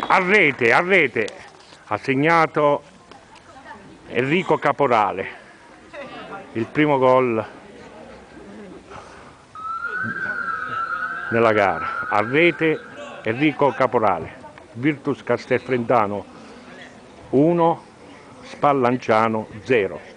a rete, ha segnato Enrico Caporale, il primo gol nella gara. A rete Enrico Caporale, Virtus Castelfrentano 1, Spallanzano 0.